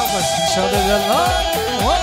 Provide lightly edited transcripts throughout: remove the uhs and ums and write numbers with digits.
بس شاده دلها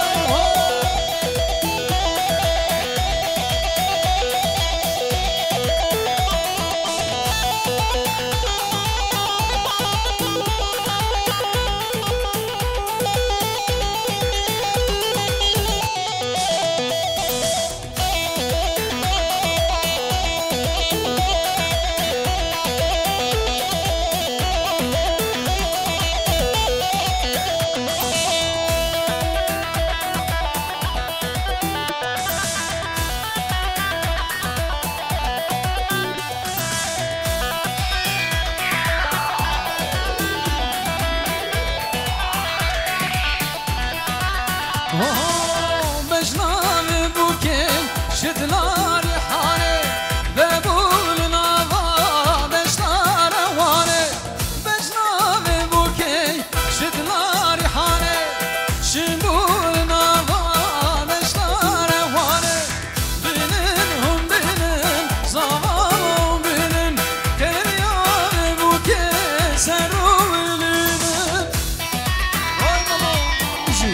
بجنان بوكي شدلار حاني بقول نافا بشتار واني بجنان بوكي شدلار حاني شنقول نافا بشتار واني بننهم بنن زمانهم بنن كريان بوكي سرولين وای بابا بشي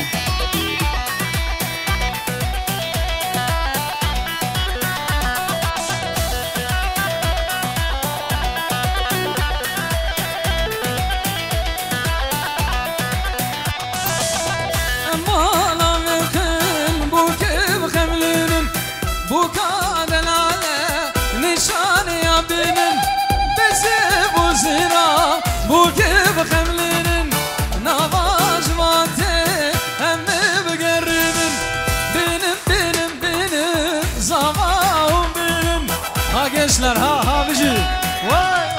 بخملين نواج ماتي هم بقربن بينم زغاهم بينم ها gençler ha بجي واي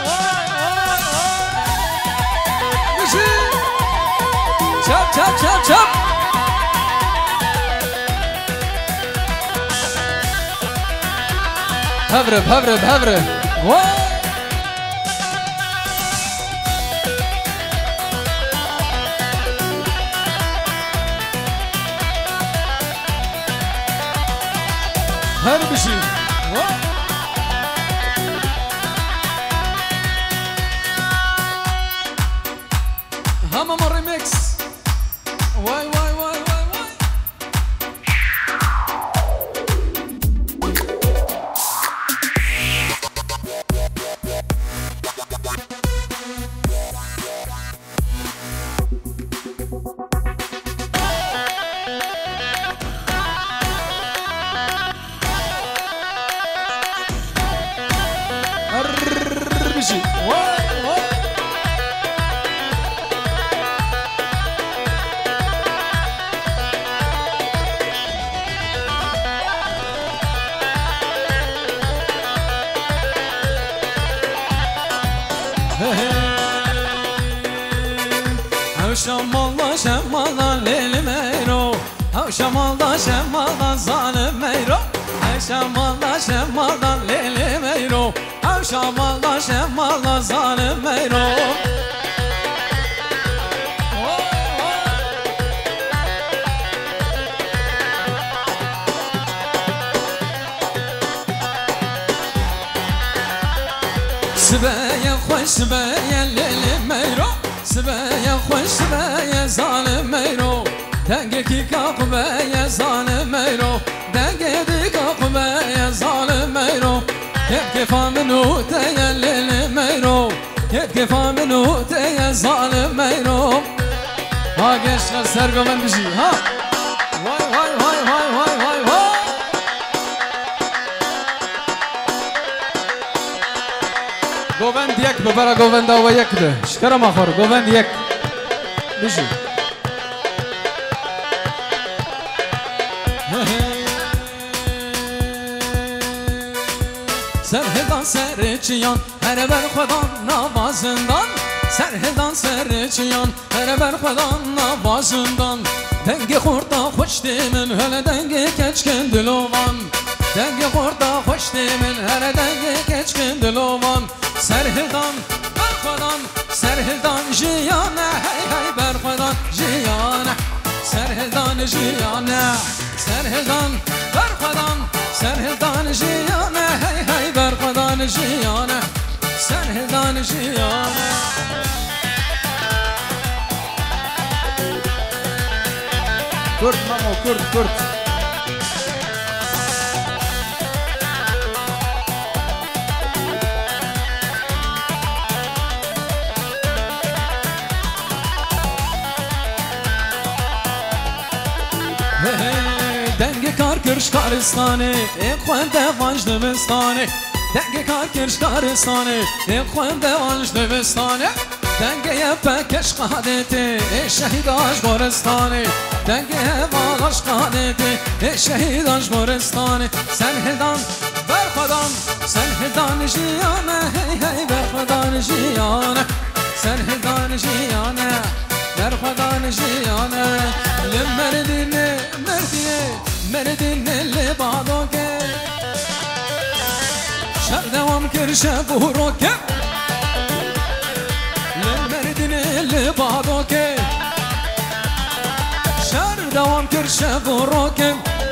بجي çap هبرب واي هر بشي همام الريميكس واي بشي شمالda leli meyro şamalda zalim meyro şamalda leli meyro şamalda zalim meyro سبايا خوش سبايا ليلي ميرو سبايا خوش سبايا ظالم ميرو دنگكي كاقبايا ظالم ميرو دنگدي كاقبايا ظالم ميرو كيف منو تيا ليلي ميرو كيف منو تيا ظالم ميرو ها gençler sergomen bir şey ha vay Govend yek bebera govend ava yekdi. Şikara mahor govend yek. Bişi. Serhedan serçiyan her ber Xudan namazından. Serhedan serçiyan her ber Xudan namazından. Dengi xurda xoş demin hele dengi keçkin dilovan. Dengi xurda xoş demin hele dengi keçkin dilovan. Serhildan, Berxudan, Serhildan jiyane, hey Berxudan jiyane, Serhildan jiyane, Serhildan, Berxudan, Serhildan jiyane, hey Berxudan jiyane, Serhildan jiyane. كرد ماما كرد كرد دنگ کار کرش کارستانه خوان دوانج دبستانه دنگ کار کرش کارستانه خوان دوانج دبستانه دنگ پکش قادته شهیداش گورستانه دنگ والاش قادته شهیداش گورستانه سن هدان بر خدان سن هدان جیانه هی هی بر خدان جیانه سن هدان جیانه در خدان جیانه لمردینه مردیه مردینه لبادو که شر دوام کرشه بورو که لمردینه لبادو که شر دوام کرشه بورو که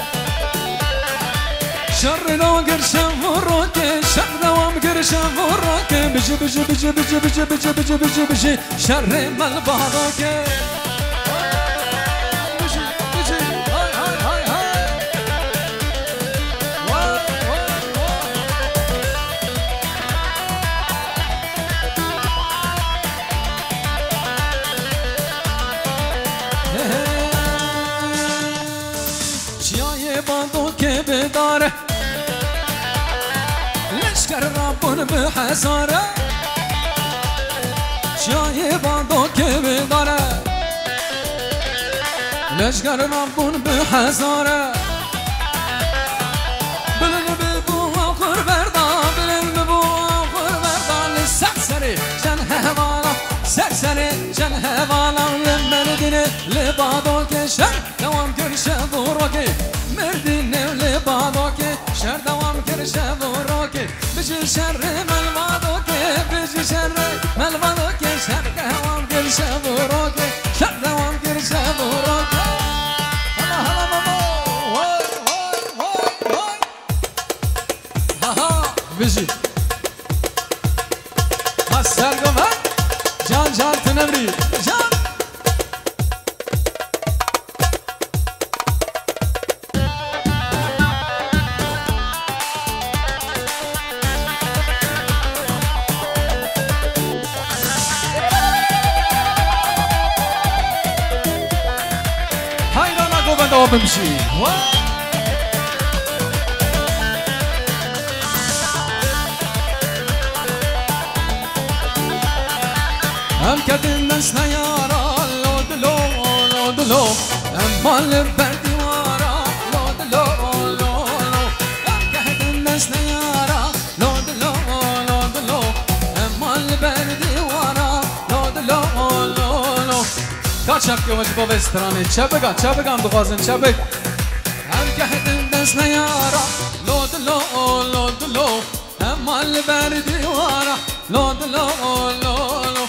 شر دوام کرشه بورو که شر دوام کرشه بورو که بجی بجی بجی بجی بجی بجی بجی بجی بجی شر مل بادو که بداره لشکر ربون به حزاره جای باندو که بداره لشکر ربون به حزاره بلن ببو آخر بردا بلن ببو آخر بردا لسرسری جن هوالا سرسری جن هوالا لمردینه لبادو که شر دوام کرشه برو که مردینه لبادو که شر دوام کرشه برو که بجی شر ملوادو که بجی شر ملوادو که شر دوام کرشه برو که شر دوام کرشه برو که هلا هلا بابا وای وای وای وای ها بجی هستر گوه جان جان تنمری جان بمشي هم كد الناس نيارا لود لو لود لو هم مال بردي ورا لود لو لود لو هم كد الناس نيارا لود لو لود لو هم مال بردي ورا لود لو لود لو كاتشاب كي وش بو بستراني چابگا چابگام دخوازن چابگ هم كد الناس نيارا لود لو لود لو هم مال بردي ورا لود لو لود لو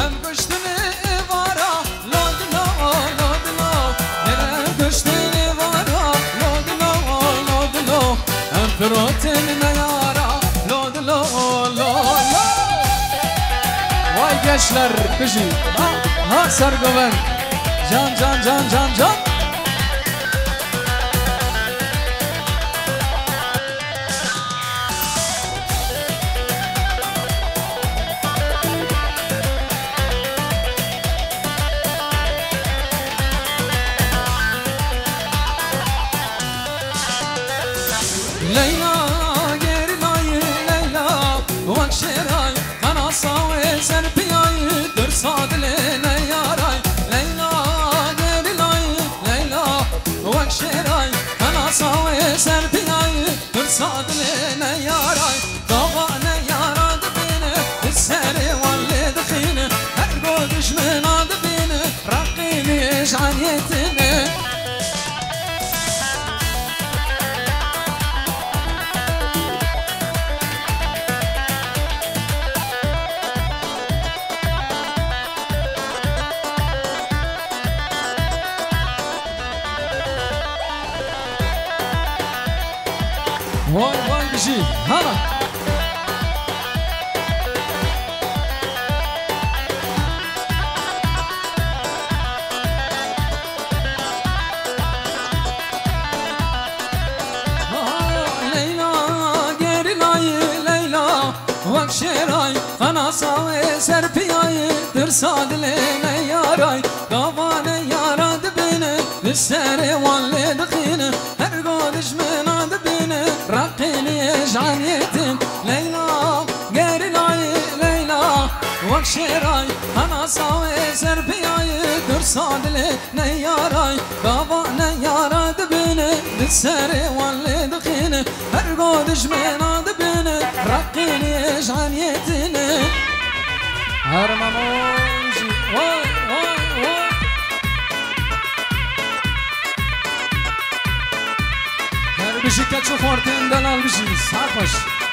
فروتن نيارا لود لو لو واي gençler بجي ها سرگوبن جان جان جان جان جان ليلى غير لاي ليلى وكشراي انا صاوي سربياي درصاد لنا يا راي ليلى غير لاي ليلى وكشراي انا صاوي سربياي درصاد لنا يا راي ضغنا يا راد بين السر واللي دخينه هرقودش من عاد بين رقيني ايش عنيتنا واي واي بشي هلا صادلين ياراي قوان يارا دبنا بالسر والد خينا هرقودش من دبنا رقيني يجعل يتم ليلى غير العي ليلى وكشراي انا صاوي سربياي در صادلين ياراي قوان يارا دبنا بالسر والد خينا هرقودش من دبنا رقيني يجعل يتم هرماموزي واي واي واي هر بشي كتشو فورتين دلال بشي ساقش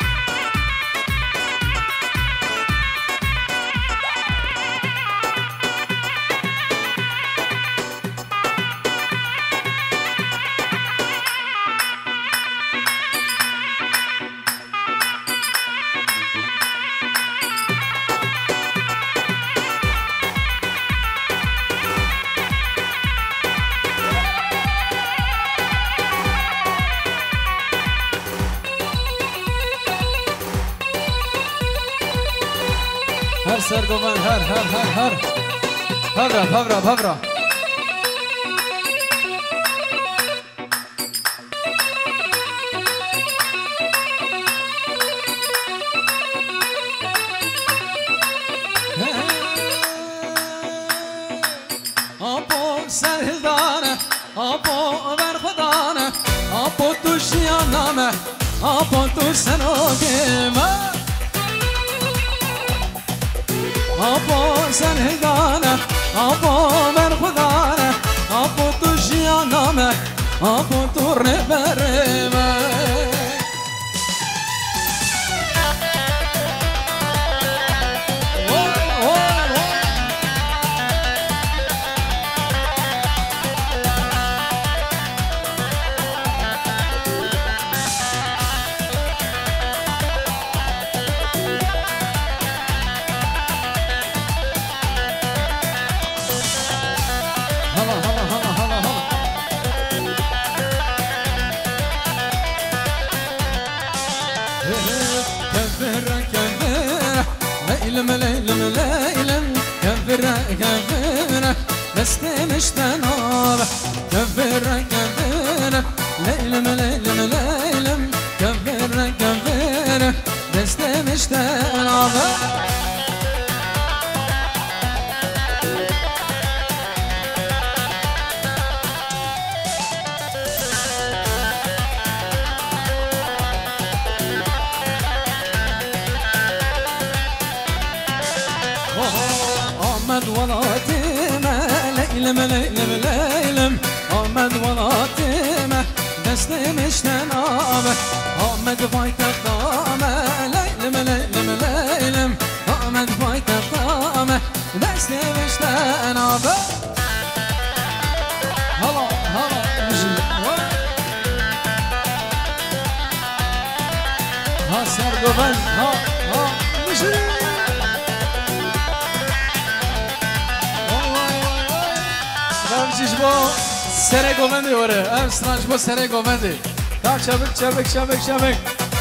هر سرگوان هر هبرا آبو سرهدانه آبو برخدانه آبو تو شیانامه آبو تو سنوگیمه آبو سرهدانه آبو برخدانه آبو تو شیانامه آبو تو ربرمه ليلم ليلم ليلم كفرة كفرة بستمش تنابه كفرة كفرة ليلم ليلم ليلم كفرة كفرة بستمش تنابه آمد ولاتیمه لیلم لیلم لیلم آمد ولاتیمه دستمش تنابه آمد پایتختامه لیلم لیلم لیلم آمد پایتختامه دستمش تنابه هلا هلا مجید ها سرگوبن ها مجید Ramciş bu sere gomendi oraya. Emsranç bu sere gomendi. Daha çabuk çabuk çabuk çabuk.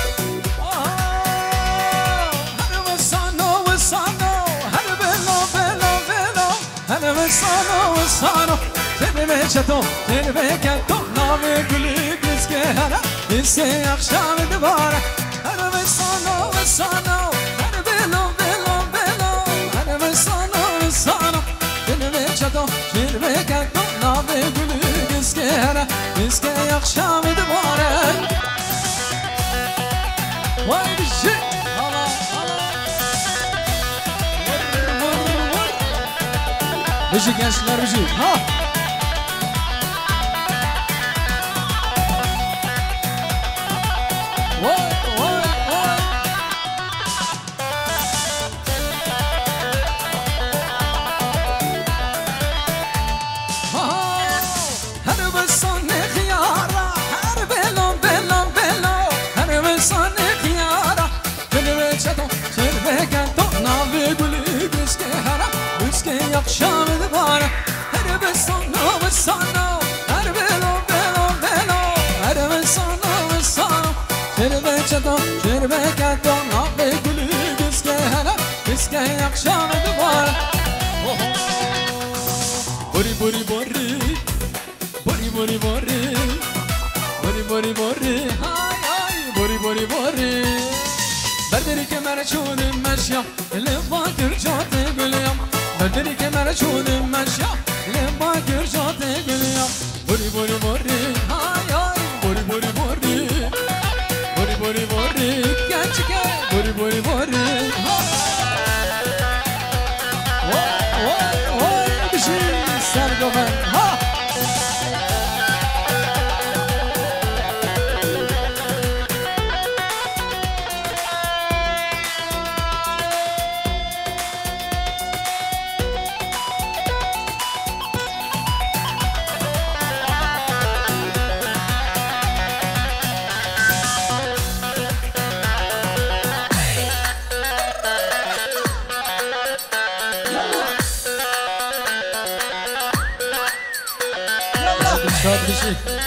Hadi vesano vesano, hadi belo belo belo, hadi vesano vesano. Seni ve çato, seni ve kato, nave gülü güzge hara, ise akşam divara. Hadi vesano vesano, hadi belo belo belo, hadi vesano vesano. Seni ve çato, seni ve kato. نابه گلی گسکره گسکه یخشام دوباره وای بشی هلا بشی gençler بشی ها وای وای وای Akşam divara her besano besano her belo belo belo her besano besano şerbe çato şerbe kato nabe gülü güske hara güske akşam divara بوری بوری بوری بوری بوری بوری بوری بوری بوری های های بوری بوری بوری بردری که من چونم مشیا لبا کرجات گلیم بردری که من چونم مشیا لبا کرجات گلیم بوری بوری بوری های های بوری بوری بوری بوری بوری بوری گنجکه بوری بوری بوری سرگوهن ها شاد بشی